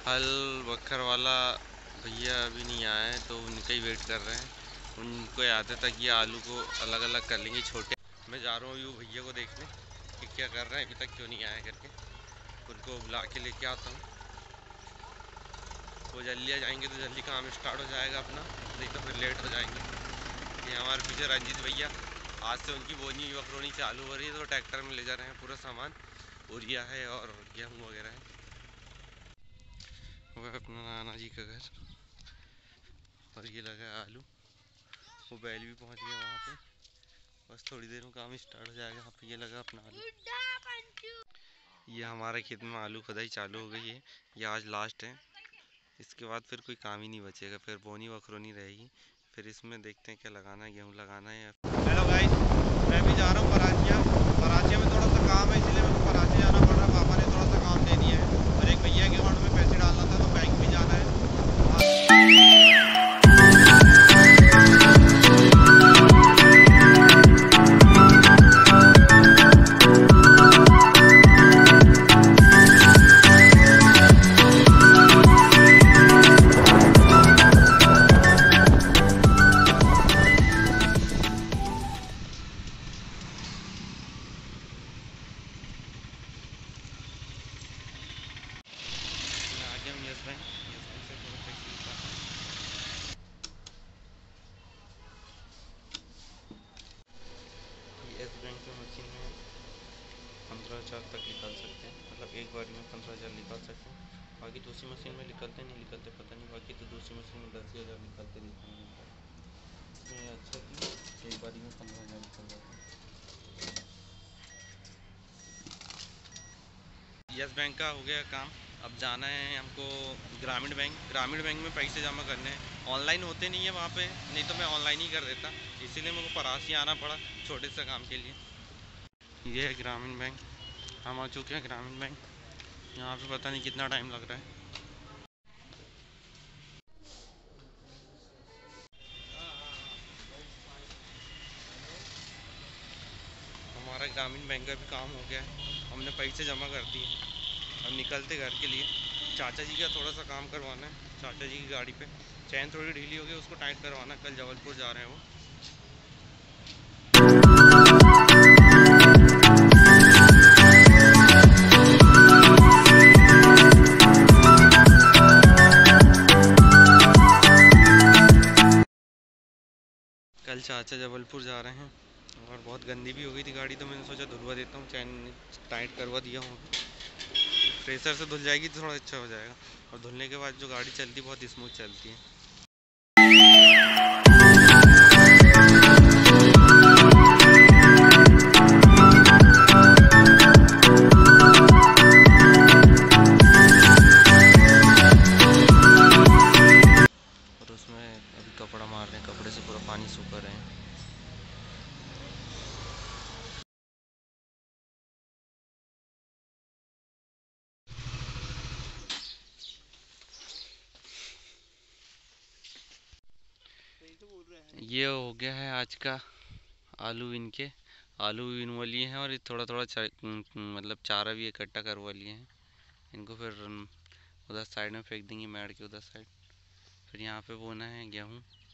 हल बखर वाला भैया अभी नहीं आए हैं तो उनका ही वेट कर रहे हैं। उनको याद है तक ये आलू को अलग अलग कर लेंगे छोटे। मैं जा रहा हूँ अभी वो भैया को देखने कि क्या कर रहे हैं, अभी तक क्यों नहीं आया करके। उनको बुला के लेके आता हूँ। वो जल्दी आ जाएंगे तो जल्दी काम स्टार्ट हो जाएगा अपना, नहीं तो फिर लेट हो जाएंगे। ये हमारे पीछे रंजीत भैया, आज से उनकी बोनी वखरोनी चालू हो रही है तो ट्रैक्टर में ले जा रहे हैं पूरा सामान। उरिया है और गेहूँ वगैरह है। वह अपना नाना जी का घर और ये लगा है आलू। वो बैल भी पहुंच गया वहाँ पे, बस थोड़ी देर में काम स्टार्ट हो जाएगा। यहाँ पे ये लगा अपना आलू। ये हमारे खेत में आलू खुदाई चालू हो गई है। ये आज लास्ट है, इसके बाद फिर कोई काम ही नहीं बचेगा, फिर बोनी वखरोनी रहेगी। फिर इसमें देखते हैं क्या लगाना है, गेहूँ लगाना है या। हेलो गाइस, मैं भी जा रहा हूँ पराचिया। पराचिया में थोड़ा सा काम है इसलिए मेरे को पराचिया जाना पड़ रहा है। पापा ने थोड़ा सा काम दे दिया है और एक भैया के अकाउंट में पैसे डालना था तो बैंक भी जाना है। आगे हम यस बैंक से थोड़ा पैसे निकालते हैं। यस बैंक में मशीन में 15,000 तक निकाल सकते हैं, मतलब एक बार में 15,000 निकाल सकते हैं। बाकी दूसरी मशीन में निकलते नहीं निकलते पता नहीं। बाकी तो दूसरी मशीन में 10,000 निकलते रहते हैं। इसमें अच्छा कि एक बार में 15,000 निकल जाते हैं। यस बैंक का हो गया काम। अब जाना है हमको ग्रामीण बैंक। ग्रामीण बैंक में पैसे जमा करने हैं, ऑनलाइन होते नहीं है वहाँ पे, नहीं तो मैं ऑनलाइन ही कर देता। इसीलिए मेरे को परासी आना पड़ा छोटे से काम के लिए। ये है ग्रामीण बैंक, हम आ चुके हैं ग्रामीण बैंक। यहाँ पे पता नहीं कितना टाइम लग रहा है। हमारा ग्रामीण बैंक का भी काम हो गया है, हमने पैसे जमा कर दिए। अब निकलते घर के लिए। चाचा जी का थोड़ा सा काम करवाना है, चाचा जी की गाड़ी पे चैन थोड़ी ढीली हो गई, उसको टाइट करवाना है। कल जबलपुर जा रहे हैं वो। कल चाचा जबलपुर जा रहे हैं और बहुत गंदी भी हो गई थी गाड़ी, तो मैंने सोचा धुलवा देता हूँ, चैन टाइट करवा दिया हूँ। प्रेशर से धुल जाएगी तो थोड़ा अच्छा हो जाएगा, और धुलने के बाद जो गाड़ी चलती है बहुत स्मूथ चलती है। और उसमें अभी कपड़ा मार रहे हैं, कपड़े से पूरा पानी सूख रहे हैं। ये हो गया है आज का आलू बीन के। आलू बीन लिए हैं और ये थोड़ा थोड़ा मतलब चारा भी इकट्ठा करवा लिए हैं। इनको फिर उधर साइड में फेंक देंगे, मैड के उधर साइड। फिर यहाँ पे बोना है गेहूँ।